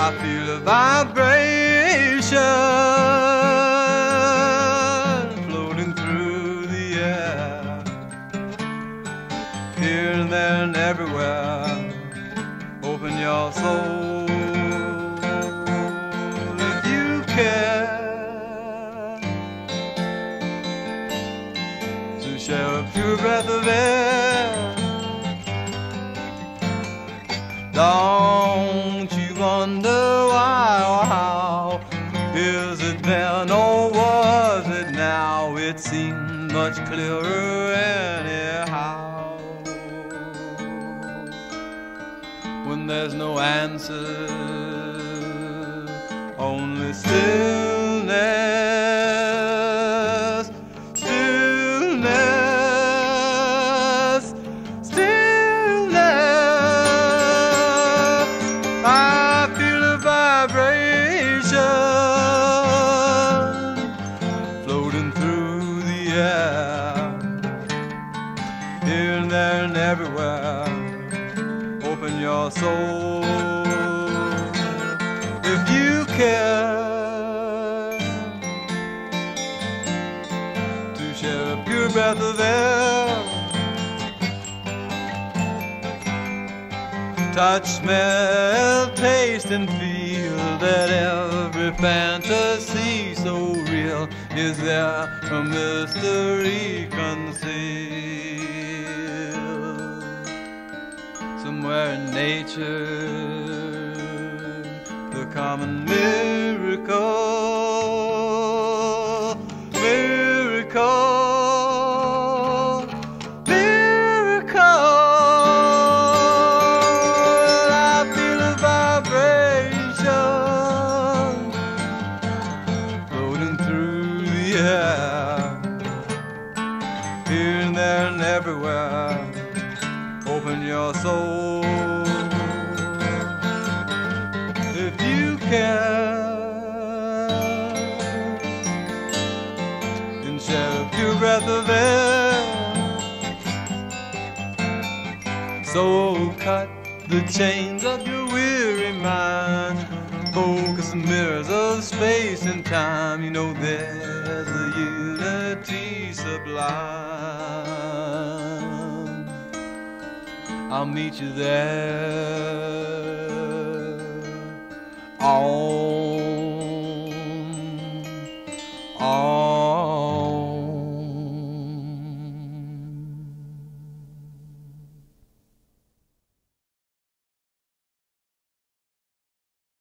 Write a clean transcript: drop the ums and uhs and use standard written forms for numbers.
I feel a vibration floating through the air, here and there and everywhere. Open your soul if you care to share a pure breath of air. Don't you wonder why? How is it then, or was it now? It seemed much clearer anyhow. When there's no answer, only stillness, stillness, stillness. I feel a vibration floating through the air, here and there and everywhere. Open your soul if you care to share a pure breath of air. Touch, smell, taste and feel that every fantasy so real is there a mystery concealed somewhere in nature, the common miracle, miracle, miracle. I feel a vibration floating through the air, here and there and everywhere. Open your soul if you care and share a pure breath of air. So cut the chains of your weary mind, focus the mirrors of space and time. You know there's a unity sublime. I'll meet you there on